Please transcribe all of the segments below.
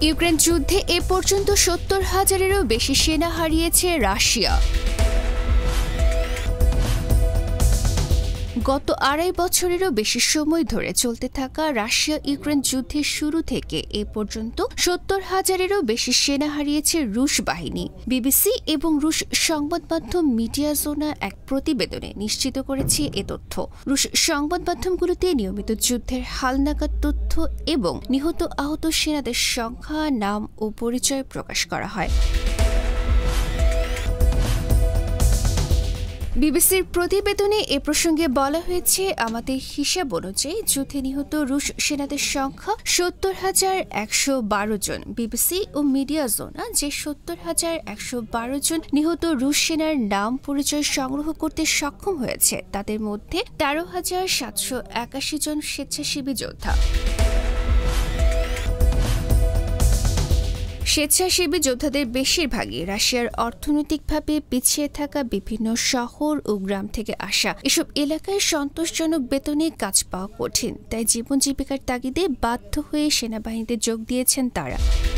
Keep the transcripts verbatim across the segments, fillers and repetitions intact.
Ukraine যুদ্ধে এ পর্যন্ত সত্তর হাজারেরও বেশি সেনা হারিয়েছে রাশিয়া। গত আড়াই বছরেরও বেশি সময় ধরে চলতে থাকা রাশিয়া ইউক্রেন যুদ্ধের শুরু থেকে এ পর্যন্ত সত্তর হাজারেরও বেশি সেনা হারিয়েছে রুশ বাহিনী। বিবিসি এবং রুশ সংবাদ মাধ্যম মিডিয়াজোনা এক প্রতিবেদনে নিশ্চিত করেছে এ তথ্য। রুশ সংবাদ মাধ্যমগুলোতে নিয়মিত যুদ্ধের হালনাগাদ তথ্য এবং নিহত আহত সেনাদের সংখ্যা, নাম ও পরিচয় প্রকাশ করা হয়। বিবিসির প্রতিবেদনে এ প্রসঙ্গে বলা হয়েছে, আমাদের হিসাব অনুযায়ী যুদ্ধে নিহত রুশ সেনাদের সংখ্যা সত্তর হাজার একশো বারো জন। বিবিসি ও মিডিয়াজোনা যে সত্তর হাজার একশো বারো জন নিহত রুশ সেনার নাম পরিচয় সংগ্রহ করতে সক্ষম হয়েছে, তাদের মধ্যে তেরো হাজার সাতশো একাশি জন স্বেচ্ছাসেবী যোদ্ধা। স্বেচ্ছাসেবী যোদ্ধাদের বেশিরভাগই রাশিয়ার অর্থনৈতিকভাবে পিছিয়ে থাকা বিভিন্ন শহর ও গ্রাম থেকে আসা। এসব এলাকায় সন্তোষজনক বেতনে কাজ পাওয়া কঠিন, তাই জীবন জীবিকার তাগিদে বাধ্য হয়ে সেনাবাহিনীতে যোগ দিয়েছেন তারা।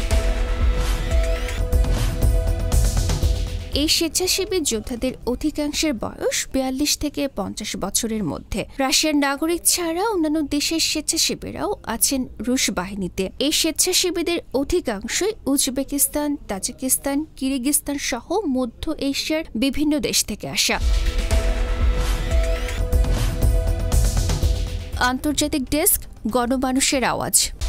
এই স্বেচ্ছাসেবী যোদ্ধাদের অধিকাংশের বয়স বিয়াল্লিশ থেকে পঞ্চাশ বছরের মধ্যে। রাশিয়ার নাগরিক ছাড়া অন্যান্য দেশের স্বেচ্ছাসেবীরাও আছেন রুশ বাহিনীতে। এই স্বেচ্ছাসেবীদের অধিকাংশই উজবেকিস্তান, তাজিকিস্তান, কিরগিজস্তান সহ মধ্য এশিয়ার বিভিন্ন দেশ থেকে আসা। আন্তর্জাতিক ডেস্ক, গণমানুষের আওয়াজ।